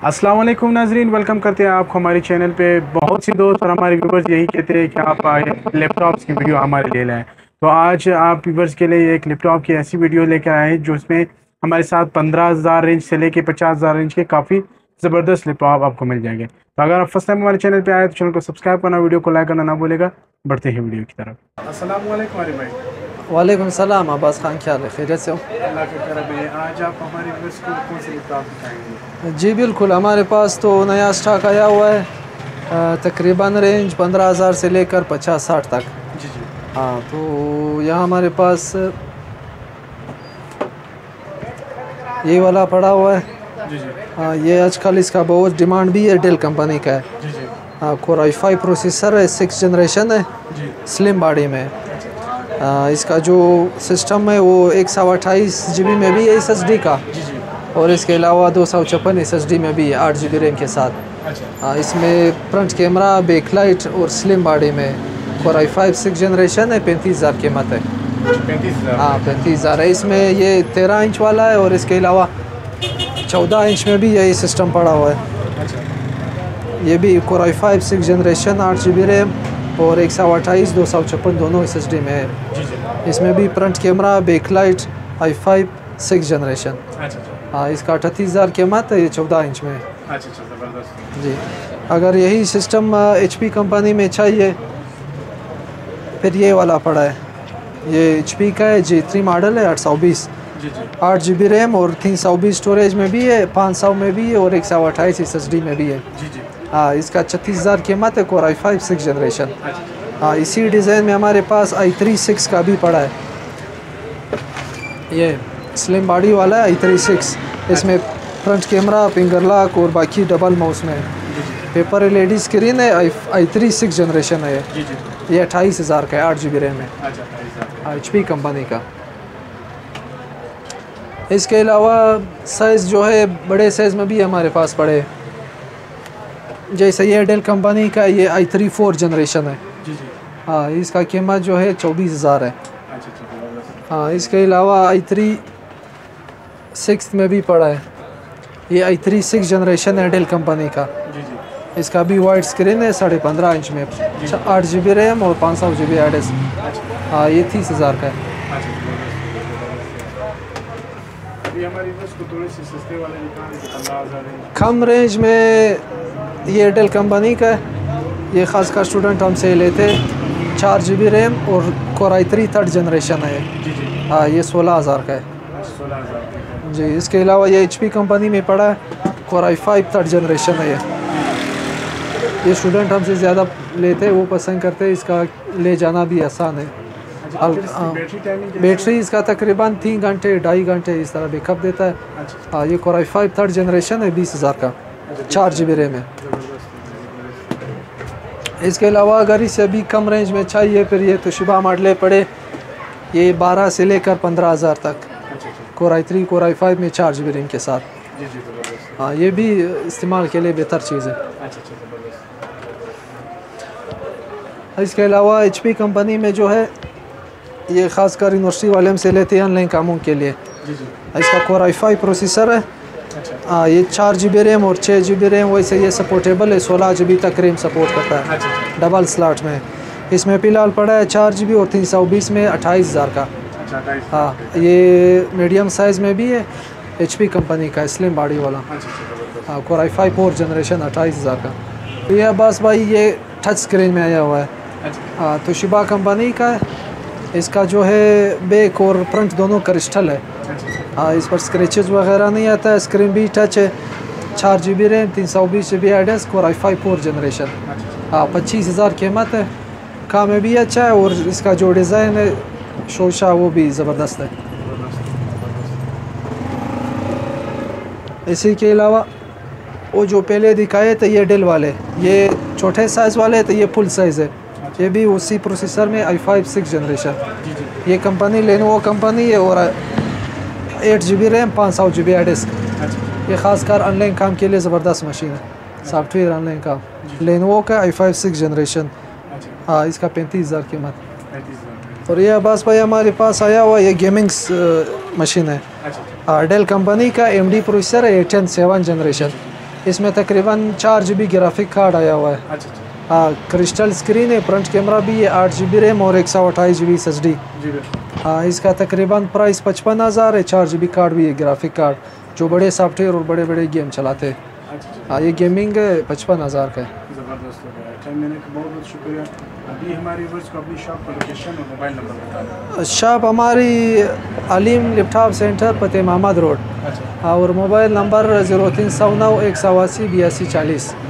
अस्सलाम वालेकुम नाजरीन, वेलकम करते हैं आपको हमारे चैनल पे। बहुत सी दोस्त और हमारे व्यूवर्स यही कहते हैं कि आप लैपटॉप्स की वीडियो हमारे लिए लाएं। तो आज आप व्यूवर्स के लिए एक लैपटॉप की ऐसी वीडियो लेकर आए हैं जो इसमें हमारे साथ 15,000 रेंज से लेके 50,000 रेंज के काफ़ी ज़बरदस्त लैपटॉप आपको मिल जाएंगे। तो अगर आप फर्स्ट टाइम हमारे चैनल पे आए तो चैनल को सब्सक्राइब करना, वीडियो को लाइक करना ना भूलेगा। बढ़ते हैं वीडियो की तरफ। अस्सलाम वालेकुम अली भाई। वालेकुम सलाम अब्बास खान, क्या हाल है? खैरियत से हो? अल्लाह के करम है। आज आप हमारे व्यूवर्स को कौन सी लैपटॉप दिखाएंगे? जी बिल्कुल, हमारे पास तो नया स्टॉक आया हुआ है। तकरीबन रेंज 15,000 से लेकर 50-60 तक। जी जी। हाँ, तो यहाँ हमारे पास ये वाला पड़ा हुआ है। जी जी। हाँ, ये आजकल इसका बहुत डिमांड भी है, डेल कंपनी का है। जी जी। हाँ, कोर i5 प्रोसेसर है, 6 जनरेशन है, जी। स्लिम बॉडी में। इसका जो सिस्टम है वो 128 GB में भी है SSD का, जी जी। और इसके अलावा 256 SSD में भी है 8 GB रैम के साथ। अच्छा। इसमें फ्रंट कैमरा, बैकलाइट और स्लिम बॉडी में। कोर i5 6 जनरेशन है, 35,000 कीमत है। 35,000। हाँ, 35,000 है। इसमें ये 13 इंच वाला है और इसके अलावा 14 इंच में भी यही सिस्टम पड़ा हुआ है। अच्छा। ये भी core i5 6 generation 8 GB RAM और 128 256 दोनों SSD में है। जी जी। इसमें भी front camera, backlight, i5 6 generation. अच्छा। हाँ, इसका 38,000 कीमत है, ये 14 इंच में है। अच्छा अच्छा, ज़बरदस्त। जी, अगर यही सिस्टम HP कंपनी में चाहिए फिर ये वाला पड़ा है। ये HP का है, G3 मॉडल है, 820। जी जी। 8 GB रैम और 320 स्टोरेज में भी है, 500 में भी है और 128 SSD में भी है। जी जी। हाँ, इसका 36,000 कीमत है, कोर i5 6 जनरेशन। अच्छा। हाँ, इसी डिज़ाइन में हमारे पास i3 6 का भी पड़ा है। ये स्लिम बॉडी वाला है i3 6। इसमें फ्रंट कैमरा, फिंगर लॉक और बाकी डबल माउस में है। पेपर LED स्क्रीन है, i3 6 जनरेशन है। जी जी। ये 28,000 का है, 8 GB रैम है, अच्छा। HP कंपनी का। इसके अलावा साइज़ जो है बड़े साइज़ में भी हमारे पास पड़े, जैसे ये डेल कंपनी का ये i3 4 जनरेशन है। जी जी। हाँ, इसका कीमत जो है 24,000 है। अच्छा अच्छा। हाँ, इसके अलावा i3 6 में भी पड़ा है। ये i3 6 जनरेशन है डेल कंपनी का। जी जी। इसका भी वाइड स्क्रीन है, 15.5 इंच में, 8 GB रैम और 500 GB एडस। हाँ, ये 30,000 का है। कम रेंज में ये डेल कंपनी का है, ये ख़ासकर स्टूडेंट हमसे लेते। 4 GB रैम और कोर i3 3rd जनरेशन है। हाँ, ये 16,000 का है। 16,000। जी, इसके अलावा ये HP कंपनी में पड़ा है, कोर i5 3rd जनरेशन है। ये स्टूडेंट हमसे ज़्यादा लेते, वो पसंद करते, इसका ले जाना भी आसान है। बैटरी इसका तकरीबन 3 घंटे 2.5 घंटे इस तरह बैकअप देता है। हाँ, ये कोर i5 3rd जनरेशन है, 20,000 का, 4 GB रैम है। इसके अलावा अगर इससे भी कम रेंज में चाहिए फिर ये तोशिबा मॉडल पड़े, ये 12 से लेकर 15,000 तक। कोर i3 कोर i5 में 4 GB रैम के साथ। हाँ, ये भी इस्तेमाल के लिए बेहतर चीज़ है। इसके अलावा HP कंपनी में जो है ये ख़ासकर यूनिवर्सिटी वाले से लेते हैं ऑनलाइन कामों के लिए। इसका कोर i5 प्रोसेसर है। हाँ, ये 4 GB रैम और 6 GB रैम, वैसे ये सपोर्टेबल है, 16 GB तक रैम सपोर्ट करता है डबल स्लॉट में। इसमें फ़िलहाल पड़ा है 4 GB और 320 में 28,000 का। हाँ, ये मीडियम साइज़ में भी है, HP कंपनी का स्लिम बॉडी वाला। हाँ, कोर i5 4 जनरेशन 28,000 का। ये बस भाई ये टच स्क्रीन में आया हुआ है। हाँ, तोशिबा कंपनी का है। इसका जो है बैक और फ्रंट दोनों क्रिस्टल है। हाँ, इस पर स्क्रैचेस वगैरह नहीं आता है, स्क्रीन भी टच है। 4 GB रैम, 320 GB एडस, कोर i5 4 जनरेशन। हाँ, 25,000 कीमत है। काम में भी अच्छा है और इसका जो डिज़ाइन है शोशा वो भी ज़बरदस्त है। इसी के अलावा वो जो पहले दिखाए थे ये डेल वाले, ये छोटे साइज़ वाले थे, ये फुल साइज़ है। ये भी उसी प्रोसेसर में i5 6 जनरेशन। ये कंपनी लेनोवो कंपनी है और 8 GB रैम, 500 GB डिस्क। ये ख़ासकर ऑनलाइन काम के लिए ज़बरदस्त मशीन है, सॉफ्टवेयर ऑनलाइन काम। लेनोवो का i5 6 जनरेशन। हाँ, इसका 35,000 कीमत। और ये अब्बास भाई हमारे पास आया हुआ ये गेमिंग मशीन है, डेल कंपनी का AMD प्रोसेसर है, 8 7 जनरेशन। इसमें तकरीबन 4 GB ग्राफिक कार्ड आया हुआ है। अच्छा अच्छा हाँ, क्रिस्टल स्क्रीन है, फ्रंट कैमरा भी है, 8 GB रैम और 128 GB SSD। जी बिल्कुल। हाँ, इसका तकरीबन प्राइस 55,000 है। 4 GB कार्ड भी है, ग्राफिक कार्ड, जो बड़े सॉफ्टवेयर और बड़े बड़े गेम चलाते हैं। अच्छा अच्छा हाँ, ये गेमिंग 55,000 का है। ज़बरदस्त हो गया। टाइम देने का बहुत बहुत शुक्रिया। अभी हमारे व्यूअर्स को अपनी शॉप का लोकेशन और मोबाइल नंबर बता दें। शॉप हमारी अलीम लैपटॉप सेंटर, पते मोहम्मद रोड। अच्छा और मोबाइल नंबर 0309 188 82 40।